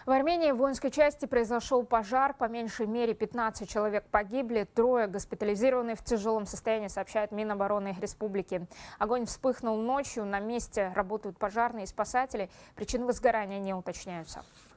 В Армении в воинской части произошел пожар. По меньшей мере 15 человек погибли, трое госпитализированы в тяжелом состоянии, сообщает Минобороны республики. Огонь вспыхнул ночью. На месте работают пожарные и спасатели. Причины возгорания не уточняются.